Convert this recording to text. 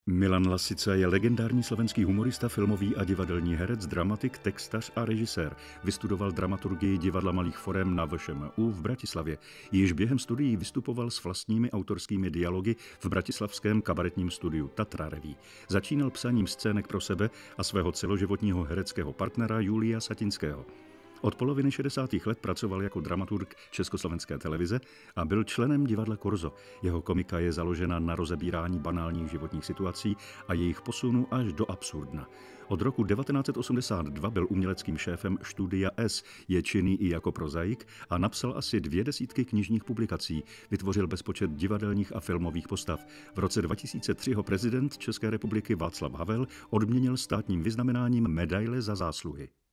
Milan Lasica je legendární slovenský humorista, filmový a divadelní herec, dramatik, textař a režisér. Vystudoval dramaturgii Divadla malých forem na VŠMU v Bratislavě. Již během studií vystupoval s vlastními autorskými dialogy v bratislavském kabaretním studiu Tatra Revue. Začínal psaním scének pro sebe a svého celoživotního hereckého partnera Julia Satinského. Od poloviny 60. let pracoval jako dramaturg Československé televize a byl členem divadla Korzo. Jeho komika je založena na rozebírání banálních životních situací a jejich posunu až do absurdna. Od roku 1982 byl uměleckým šéfem Studia S, je činný i jako prozaik a napsal asi 20 knižních publikací. Vytvořil bezpočet divadelních a filmových postav. V roce 2003 ho prezident České republiky Václav Havel odměnil státním vyznamenáním Medaile za zásluhy.